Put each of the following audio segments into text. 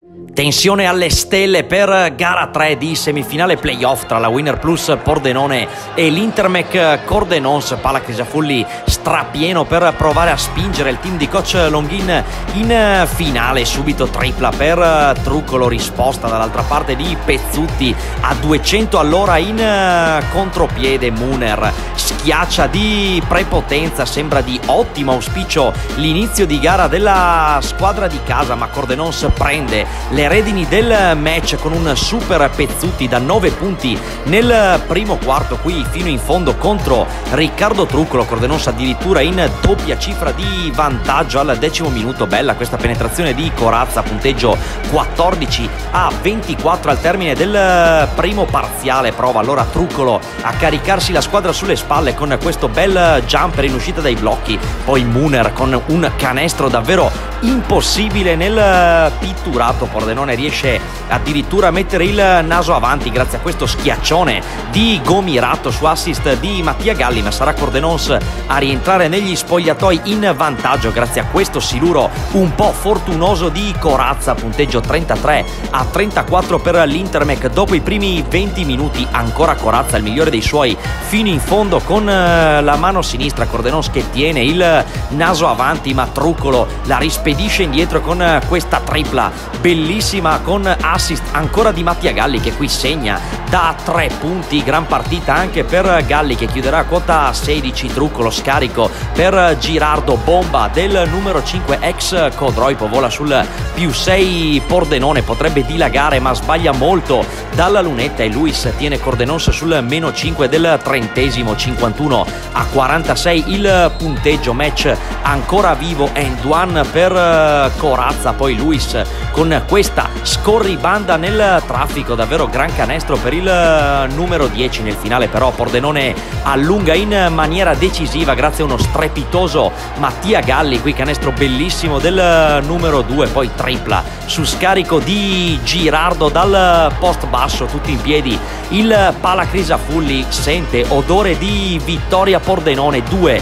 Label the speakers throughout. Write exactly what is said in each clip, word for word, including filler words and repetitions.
Speaker 1: Tensione alle stelle per gara tre di semifinale playoff tra la Winner Plus Pordenone e l'Intermec Cordenons. Pala Crisafulli strapieno per provare a spingere il team di coach Longhin in finale. Subito tripla per Truccolo, risposta dall'altra parte di Pezzutti a duecento all'ora in contropiede. Muner schiaccia di prepotenza, sembra di ottimo auspicio l'inizio di gara della squadra di casa, ma Cordenons prende le redini del match con un super Pezzutti da nove punti nel primo quarto, qui fino in fondo contro Riccardo Truccolo. Cordenons addirittura in doppia cifra di vantaggio al decimo minuto. Bella questa penetrazione di Corazza, punteggio quattordici a ventiquattro al termine del primo parziale. Prova allora Truccolo a caricarsi la squadra sulle spalle con questo bel jumper in uscita dai blocchi, poi Muner con un canestro davvero impossibile nel pitturato. Pordenone riesce addirittura a mettere il naso avanti grazie a questo schiaccione di Gomirato su assist di Mattia Galli, ma sarà Cordenons a rientrare negli spogliatoi in vantaggio grazie a questo siluro un po' fortunoso di Corazza. Punteggio trentatré a trentaquattro per l'Intermec dopo i primi venti minuti. Ancora Corazza, il migliore dei suoi fino in fondo con la mano sinistra. Cordenons che tiene il naso avanti, ma Truccolo la rispedisce indietro con questa tripla bellissima con assist ancora di Mattia Galli, che qui segna da tre punti. Gran partita anche per Galli, che chiuderà a quota sedici. Truccolo scarico per Girardo, bomba del numero cinque ex Codroipo, vola sul più sei Pordenone, potrebbe dilagare ma sbaglia molto dalla lunetta e Luis tiene Cordenons sul meno cinque del trentesimo. Cinquantuno a quarantasei il punteggio, match ancora vivo and one per Corazza. Poi Luis con questa scorribanda nel traffico, davvero gran canestro per il numero dieci. Nel finale però Pordenone allunga in maniera decisiva grazie a uno strepitoso Mattia Galli, qui canestro bellissimo del numero due, poi tripla su scarico di Girardo dal post basso, tutti in piedi. Il Pala Crisafulli sente odore di vittoria Pordenone, due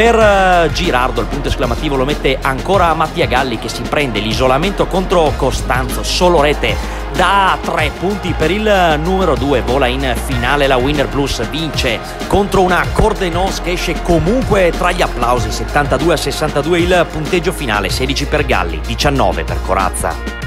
Speaker 1: per Girardo. Il punto esclamativo lo mette ancora Mattia Galli, che si prende l'isolamento contro Costanzo, solo rete da tre punti per il numero due. Vola in finale la Winner Plus, vince contro una Cordenons che esce comunque tra gli applausi. Settantadue a sessantadue il punteggio finale, sedici per Galli, diciannove per Corazza.